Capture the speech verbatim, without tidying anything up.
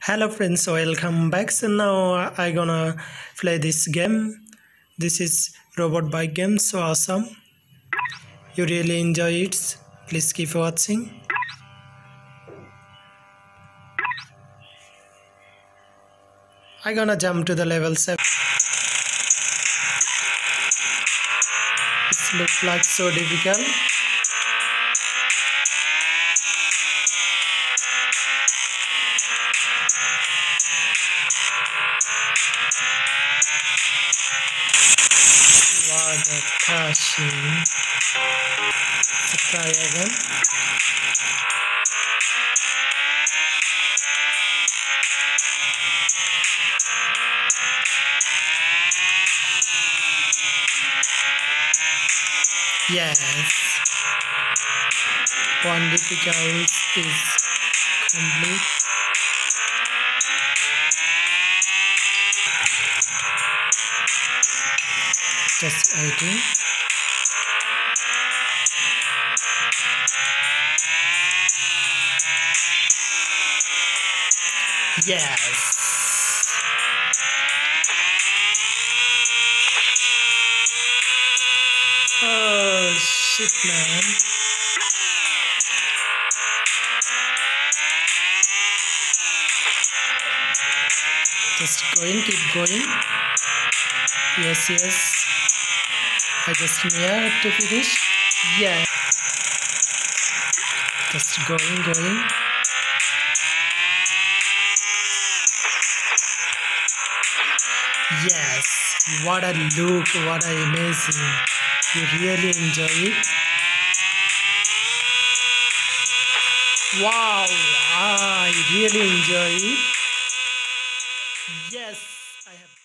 Hello friends, welcome back. So now I gonna play this game. This is Robot Bike game, so awesome. You really enjoy it. Please keep watching. I gonna jump to the level seven. It looks like so difficult. What a crashing. Let's try again. Yes. One difficult is complete. Just waiting. Yes. Oh shit, man. Just going, keep going. Yes, yes. I just near to finish. Yeah. Just going, going. Yes. What a look, what a amazing. You really enjoy it. Wow, I really enjoy it. Yes, I have.